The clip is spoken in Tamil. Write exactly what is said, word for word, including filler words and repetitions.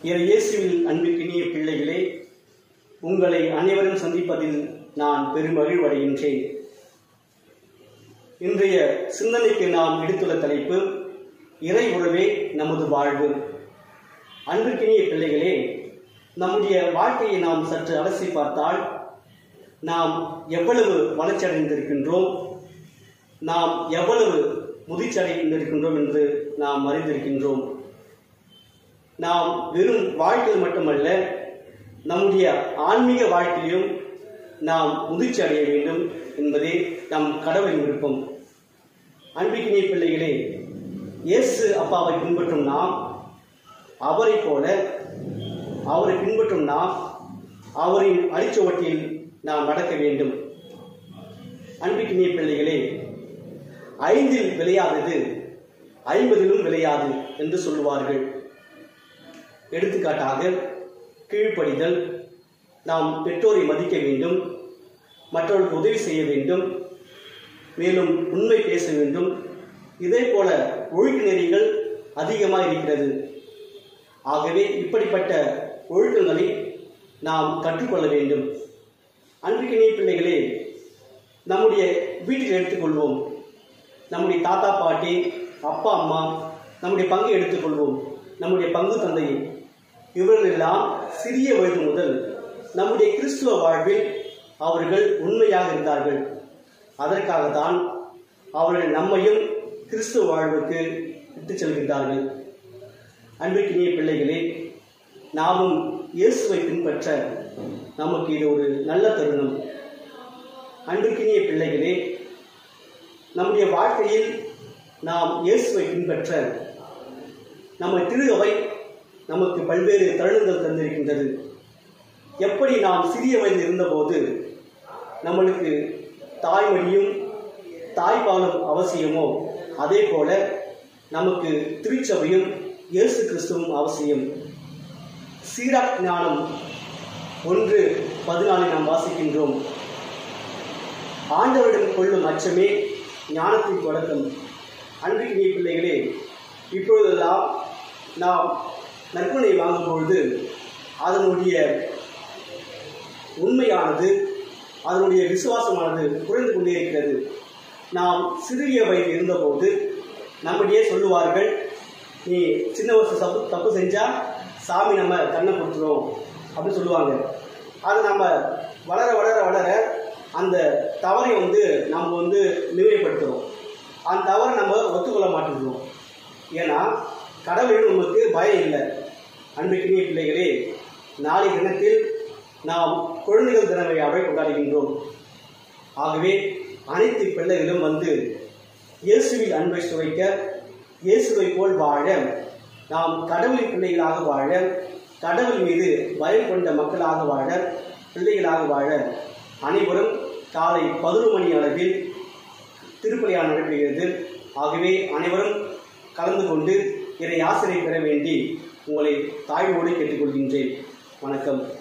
இயேசுவில் அன்புக்கினிய பிள்ளைகளே, உங்களை அனைவரும் சந்திப்பதில் நான் பெருமகிழ்வடைகின்றேன். இன்றைய சிந்தனைக்கு நாம் எடுத்துள்ள தலைப்பு இறை உறவே நமது வாழ்வு. அன்புக்கினிய பிள்ளைகளே, நம்முடைய வாழ்க்கையை நாம் சற்று அலசி பார்த்தால் நாம் எவ்வளவு வளர்ச்சி அடைந்திருக்கின்றோம், நாம் எவ்வளவு முதிர்ச்சி அடைந்திருக்கின்றோம் என்று நாம் அறிந்திருக்கின்றோம். நாம் வெறும் வாழ்க்கையில் மட்டுமல்ல, நம்முடைய ஆன்மீக வாழ்க்கையிலும் நாம் முதிர்ச்சி அடைய வேண்டும் என்பதே நம் கடவுளின் விருப்பம். அன்பிக்கினிய பிள்ளைகளே, இயேசு அப்பாவை பின்பற்றும் நாம் அவரை போல அவரை பின்பற்றும் நாம் அவரின் அடிச்சுவட்டில் நாம் நடக்க வேண்டும். அன்பிக்கினிய பிள்ளைகளே, ஐந்தில் விளையாதது ஐம்பதிலும் விளையாது என்று சொல்லுவார்கள். எடுத்துக்காட்டாக கீழ்ப்படிதல், நாம் பெற்றோரை மதிக்க வேண்டும், மற்றவர்களுக்கு உதவி செய்ய வேண்டும், மேலும் உண்மை பேச வேண்டும். இதே போல ஒழுக்க நெறிகள் அதிகமாக இருக்கிறது. ஆகவே இப்படிப்பட்ட ஒழுக்கங்களை நாம் கற்றுக்கொள்ள வேண்டும். அன்பிற்கினிய பிள்ளைகளே, நம்முடைய வீட்டில் எடுத்துக்கொள்வோம். நம்முடைய தாத்தா பாட்டி, அப்பா அம்மா, நம்முடைய பங்கை எடுத்துக்கொள்வோம். நம்முடைய பங்கு தந்தையை, இவர்களெல்லாம் சிறிய வயது முதல் நம்முடைய கிறிஸ்துவ வாழ்வில் அவர்கள் உண்மையாக இருந்தார்கள். அதற்காகத்தான் அவர்கள் நம்மையும் கிறிஸ்துவ வாழ்வுக்கு இட்டுச் செல்கின்றார்கள். அன்பிற்கினிய பிள்ளைகளே, நாமும் இயேசுவை பின்பற்ற நமக்கு இது ஒரு நல்ல தருணம். அன்பிற்கினிய பிள்ளைகளே, நம்முடைய வாழ்க்கையில் நாம் இயேசுவை பின்பற்ற நம்ம திரு அவை நமக்கு பல்வேறு தருணங்கள் தந்திருக்கின்றது. எப்படி நாம் சிறிய வயதில் இருந்தபோது நம்மளுக்கு தாய்மொழியும் தாய்ப்பாலும் அவசியமோ, அதே போல நமக்கு திருச்சபையும் இயேசு கிறிஸ்துவும் அவசியம். சீராக் ஞானம் ஒன்று பதினாலில் நாம் வாசிக்கின்றோம். ஆண்டவரிடம் கொள்ளும் அச்சமே ஞானத்தின் தொடக்கம். அன்பிற்கினிய பிள்ளைகளே, இப்பொழுதெல்லாம் நாம் நற்கொடை வாங்கும் பொழுது அதனுடைய உண்மையானது, அதனுடைய விசுவாசமானது குறைந்து கொண்டே இருக்கிறது. நாம் சிறிய வயதில் இருந்தபோது நம்முடைய சொல்லுவார்கள், நீ சின்ன வயசு தப்பு தப்பு செஞ்சால் சாமி நம்ம கண்ணை கொடுத்துரும் அப்படின்னு சொல்லுவாங்க. அதை நம்ம வளர வளர வளர அந்த தவறை வந்து நம்ம வந்து நினைவுபடுத்துகிறோம். அந்த தவறை நம்ம ஒத்துக்கொள்ள மாட்டேங்கிறோம். ஏன்னா கடவுள் நமக்கு பயம் இல்லை. அன்பிற்கினிய பிள்ளைகளே, நாளை தினத்தில் நாம் குழந்தைகள் தின விழாவை கொண்டாடுகின்றோம். ஆகவே அனைத்து பிள்ளைகளும் வந்து இயேசுவில் அன்பை சுவைக்க, இயேசுவை போல் வாழ, நாம் கடவுளின் பிள்ளைகளாக வாழ, கடவுள் மீது பயம் கொண்ட மக்களாக வாழ, பிள்ளைகளாக வாழ அனைவரும் காலை பதினொரு மணி அளவில் திருப்பலியாக நடைபெறுகிறது. ஆகவே அனைவரும் கலந்து கொண்டு இறை ஆசிரியை பெற வேண்டி உங்களை தாழ்வோடு கேட்டுக்கொள்கின்றேன். வணக்கம்.